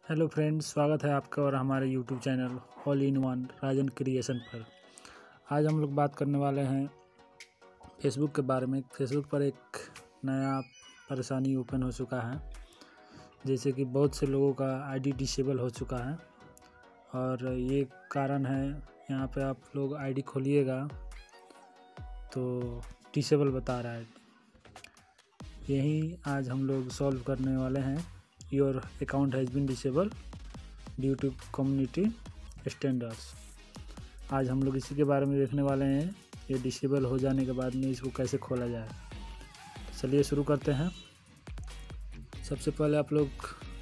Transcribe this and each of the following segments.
Hello friends, स्वागत है आपका और हमारे YouTube channel all in one Rajan creation पर। आज हम लोग बात करने वाले हैं फेसबुक के बारे में। फेसबुक पर एक नया परेशानी ओपन हो चुका है, जैसे कि बहुत से लोगों का आईडी डिसेबल हो चुका है और ये कारण है। यहाँ पे आप लोग आईडी खोलिएगा तो डिसेबल बता रहा है। यही आज हम लोग सॉल्व करने वाले हैं। Your account has been disable due to community standards. आज हम लोग इसी के बारे में देखने वाले हैं, ये डिसेबल हो जाने के बाद में इसको कैसे खोला जाए। चलिए शुरू करते हैं। सबसे पहले आप लोग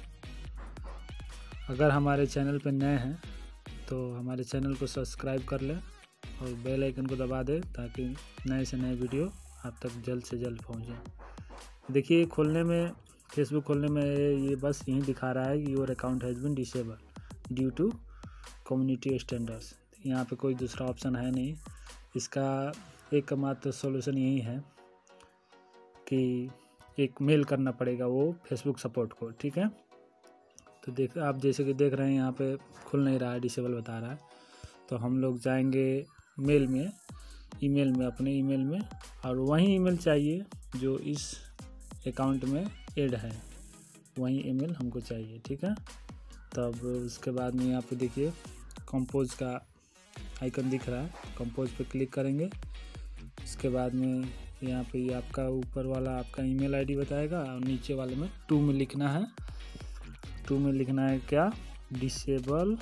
अगर हमारे चैनल पर नए हैं तो हमारे चैनल को सब्सक्राइब कर लें और बेल आइकन को दबा दें ताकि नए से नए वीडियो आप तक जल्द से जल्द पहुँचे। देखिए, खोलने में फेसबुक खोलने में ये बस यही दिखा रहा है कि your account has been disable due to community standards. यहाँ पे कोई दूसरा ऑप्शन है नहीं। इसका एकमात्र सॉल्यूशन यही है कि एक मेल करना पड़ेगा वो फेसबुक सपोर्ट को। ठीक है, तो आप जैसे कि देख रहे हैं यहाँ पे खुल नहीं रहा है, डिसेबल बता रहा है। तो हम लोग जाएंगे मेल में, ईमेल में, अपने ईमेल में, और वही ईमेल चाहिए जो इस अकाउंट में ऐड है, वही ईमेल हमको चाहिए। ठीक है, तब उसके बाद में यहाँ पे देखिए कंपोज का आइकन दिख रहा है, कंपोज पे क्लिक करेंगे। उसके बाद में यहाँ पे ये आपका ऊपर वाला आपका ईमेल आईडी बताएगा और नीचे वाले में 2 में लिखना है। 2 में लिखना है क्या, डिसेबल।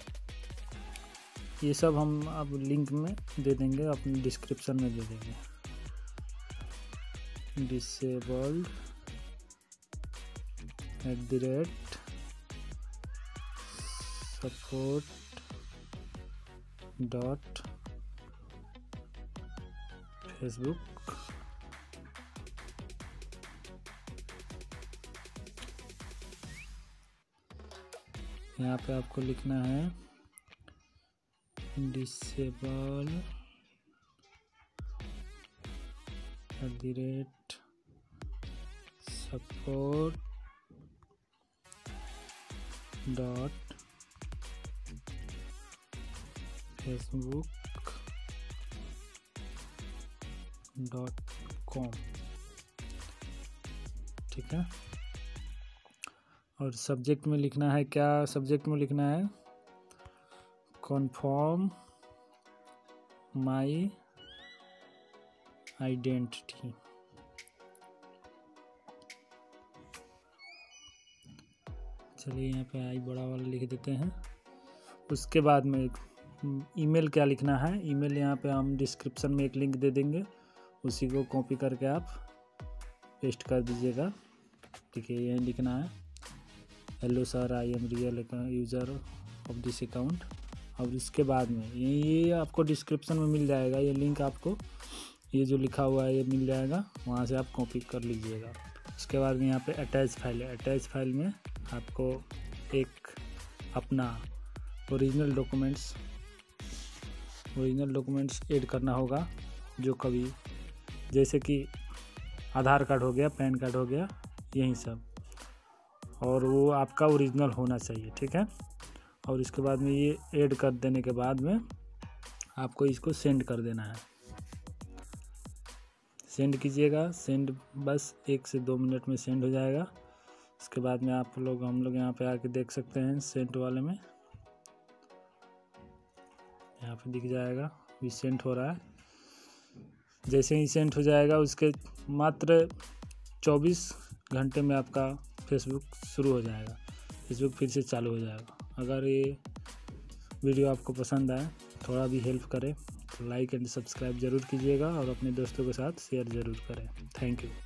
ये सब हम अब लिंक में दे देंगे, अपने डिस्क्रिप्शन में दे देंगे। Disabled support.facebook। यहाँ पे आपको लिखना है डिसेबल support facebook.com। ठीक है, और सब्जेक्ट में लिखना है क्या, सब्जेक्ट में लिखना है कन्फर्म माई आइडेंटिटी। चलिए यहाँ पे आई बड़ा वाला लिख देते हैं। उसके बाद में ईमेल क्या लिखना है, ईमेल यहाँ पे हम डिस्क्रिप्शन में एक लिंक दे देंगे, उसी को कॉपी करके आप पेस्ट कर दीजिएगा। ठीक है, यही लिखना है, hello sir, I am real user of this account. और इसके बाद में ये आपको डिस्क्रिप्शन में मिल जाएगा, ये लिंक आपको ये जो लिखा हुआ है ये मिल जाएगा, वहाँ से आप कॉपी कर लीजिएगा। उसके बाद में यहाँ पे अटैच फाइल है, अटैच फाइल में आपको एक अपना ओरिजिनल डॉक्यूमेंट्स ऐड करना होगा, जो कभी जैसे कि आधार कार्ड हो गया, पैन कार्ड हो गया, यही सब, और वो आपका ओरिजिनल होना चाहिए। ठीक है, और इसके बाद में ये ऐड कर देने के बाद में आपको इसको सेंड कर देना है। सेंड कीजिएगा, सेंड बस 1 से 2 मिनट में सेंड हो जाएगा। उसके बाद में हम लोग यहाँ पे आके देख सकते हैं, सेंड वाले में यहाँ पे दिख जाएगा भी सेंड हो रहा है। जैसे ही सेंड हो जाएगा उसके मात्र 24 घंटे में आपका फेसबुक शुरू हो जाएगा, फेसबुक फिर से चालू हो जाएगा। अगर ये वीडियो आपको पसंद आए, थोड़ा भी हेल्प करे, तो लाइक एंड सब्सक्राइब ज़रूर कीजिएगा और अपने दोस्तों के साथ शेयर ज़रूर करें। Thank you.